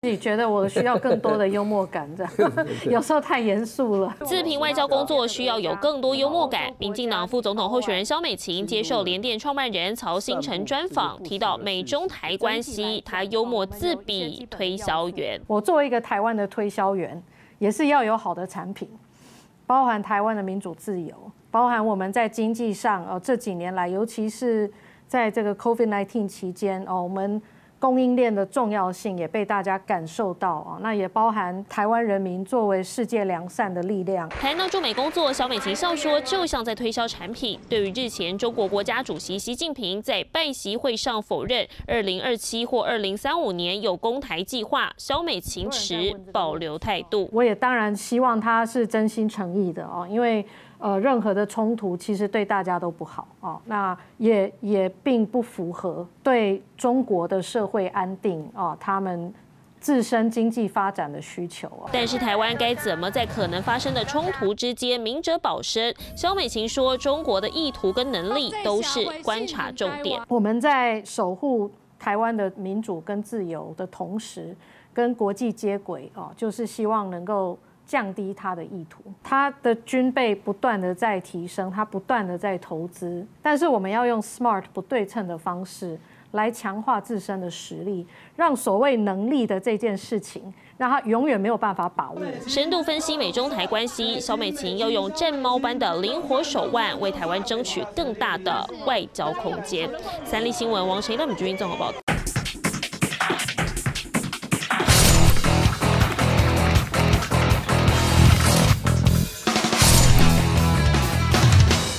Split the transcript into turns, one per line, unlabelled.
自己觉得我需要更多的幽默感，这样有时候太严肃了。
自评外交工作需要有更多幽默感。民进党副总统候选人萧美琴接受联电创办人曹兴诚专访，提到美中台关系，她幽默自比推销员。
我作为一个台湾的推销员，也是要有好的产品，包含台湾的民主自由，包含我们在经济上这几年来，尤其是在这个 COVID-19 期间我们供应链的重要性也被大家感受到那也包含台湾人民作为世界良善的力量。
谈到驻美工作，萧美琴笑说，就像在推销产品。对于日前中国国家主席习近平在拜习会上否认2027或2035年有攻台计划，萧美琴持保留态度。
我也当然希望他是真心诚意的因为任何的冲突其实对大家都不好那也并不符合对中国的社会安定他们自身经济发展的需求
但是台湾该怎么在可能发生的冲突之间明哲保身？萧美琴说，中国的意图跟能力都是观察重点。
我们在守护台湾的民主跟自由的同时，跟国际接轨就是希望能够降低他的意图，他的军备不断的在提升，他不断的在投资，但是我们要用 smart 不对称的方式来强化自身的实力，让所谓能力的这件事情，让他永远没有办法把握。
深度分析美中台关系，萧美琴要用战猫般的灵活手腕，为台湾争取更大的外交空间。三立新闻王晨、赖敏君综合报道。